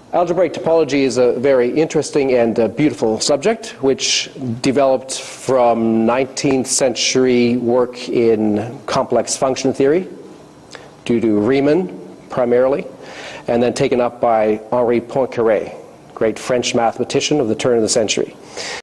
Algebraic topology is a very interesting and beautiful subject which developed from 19th century work in complex function theory due to Riemann primarily, and then taken up by Henri Poincaré, great French mathematician of the turn of the century.